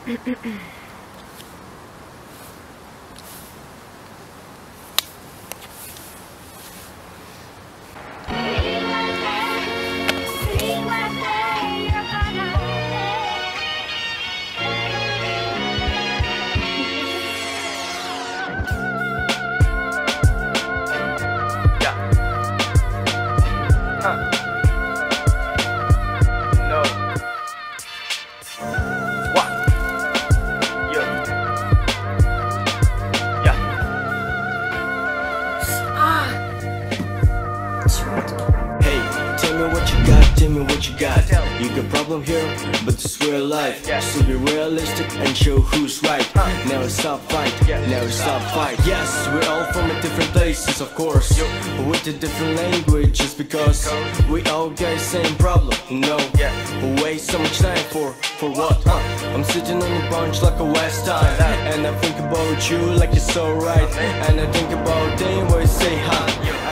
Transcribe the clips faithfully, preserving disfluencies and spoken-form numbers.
Tell me what you got. You got problem here, but it's real life. So be realistic and show who's right. Never stop fight, never stop fight. Yes, we're all from a different places, of course, with a different languages, because we all got the same problem. You know, waste so much time for for what? Huh? I'm sitting on the bench like a West time, and I think about you like you're so right, and I think about them where you say hi.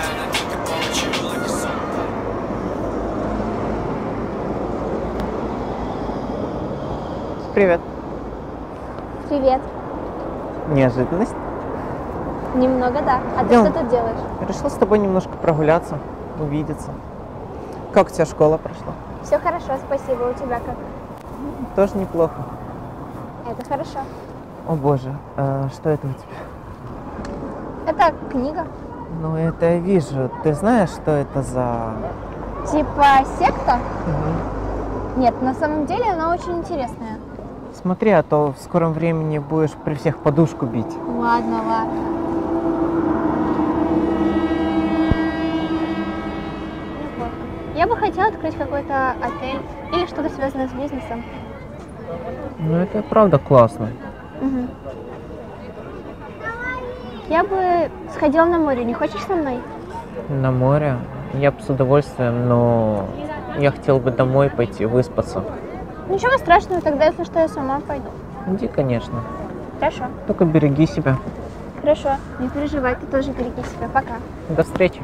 Привет. Привет. Неожиданность? Немного, да. А Идем. ты что тут делаешь? Решил с тобой немножко прогуляться, увидеться. Как у тебя школа прошла? Все хорошо, спасибо. У тебя как? Тоже неплохо. Это хорошо. О боже, а что это у тебя? Это книга. Ну это я вижу. Ты знаешь, что это за... Типа секта? Угу. Нет, на самом деле она очень интересная. Смотри, а то в скором времени будешь при всех подушку бить. Ладно, ладно. Неплохо. Я бы хотела открыть какой-то отель или что-то связанное с бизнесом. Ну это правда классно. Угу. Я бы сходила на море. Не хочешь со мной? На море? Я бы с удовольствием, но я хотел бы домой пойти выспаться. Ничего страшного, тогда, если что, я сама пойду. Иди, конечно. Хорошо. Только береги себя. Хорошо. Не переживай, ты тоже береги себя. Пока. До встречи.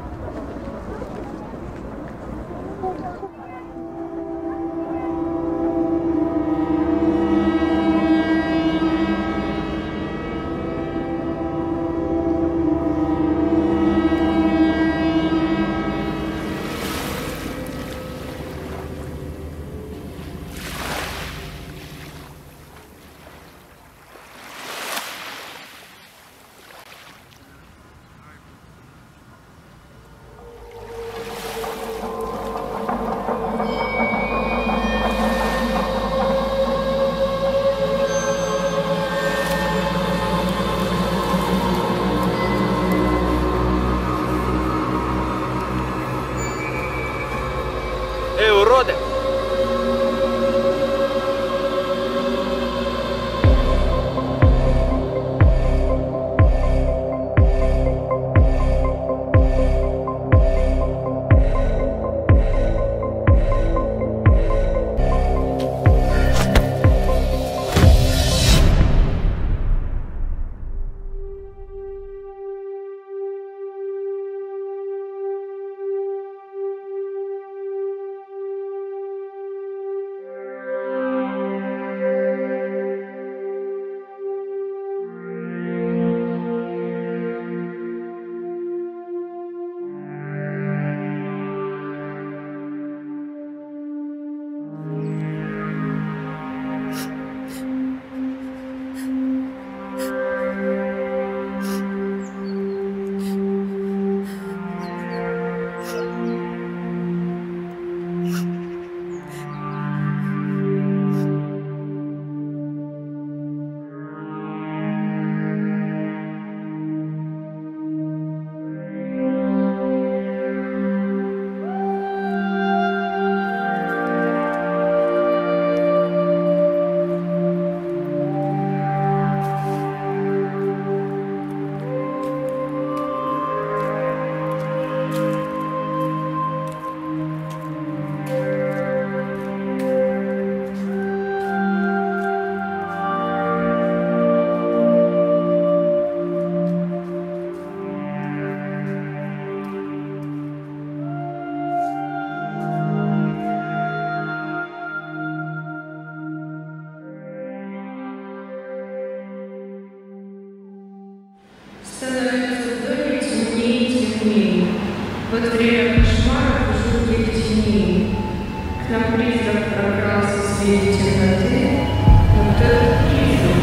Становится в доме темнее и темнее. Во дворе кошмаров и жутких теней. К нам призрак прокрался среди темноты, но кто этот призрак?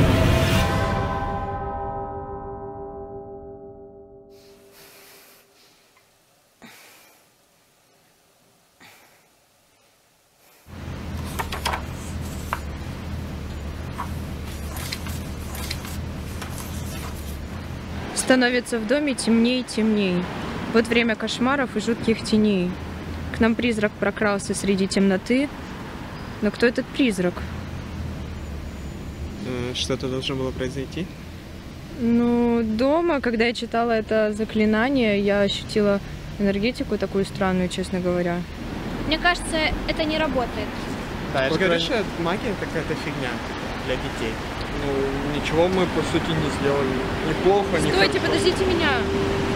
Становится в доме темнее и темней. Вот время кошмаров и жутких теней. К нам призрак прокрался среди темноты. Но кто этот призрак? Что-то должно было произойти? Ну, дома, когда я читала это заклинание, я ощутила энергетику такую странную, честно говоря. Мне кажется, это не работает. Да, я Вот же говорю, раньше магия какая-то фигня для детей. ну, ничего мы, по сути, не сделали. Неплохо, не Стойте, хорошо. подождите меня!